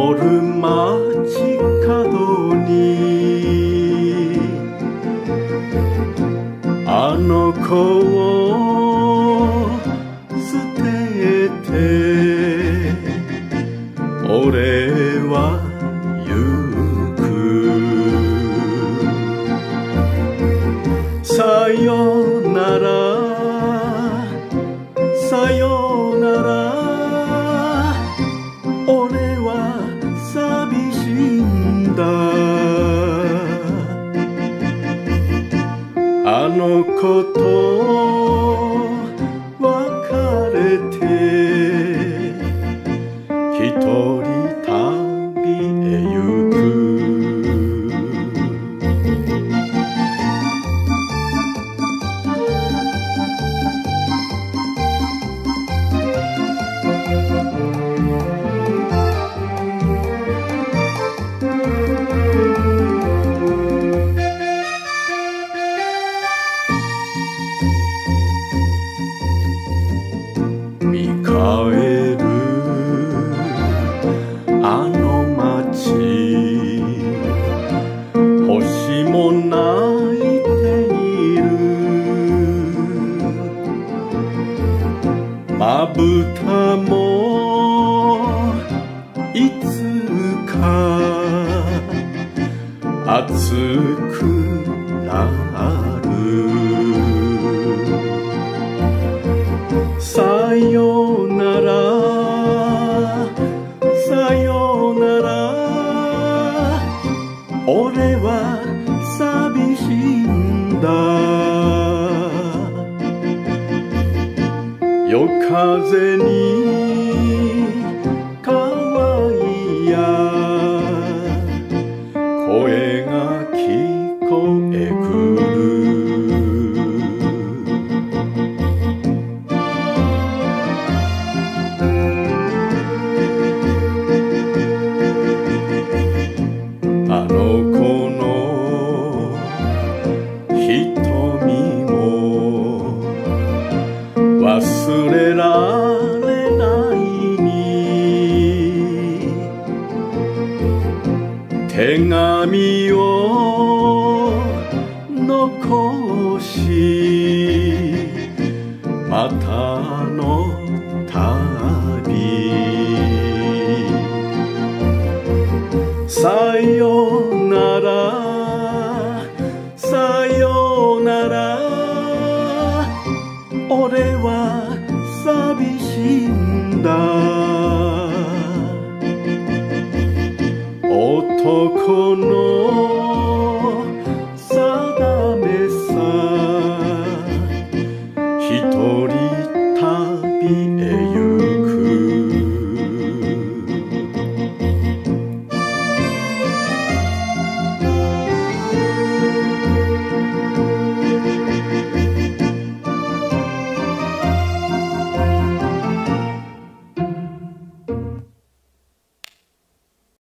る街角にあの子を捨てて俺は行く。さよならさよなら俺は寂しいんだ。あの子と別れて一人旅へ行く。見返るあの街星も泣いている。まぶたもいつか熱くなる。さよならさよなら俺は寂しいんだ。夜風に可愛いや声が聞こえくる。あの子の瞳も忘れられないに手紙を残しまたの旅。さよならさよなら俺は寂しいんだ。男の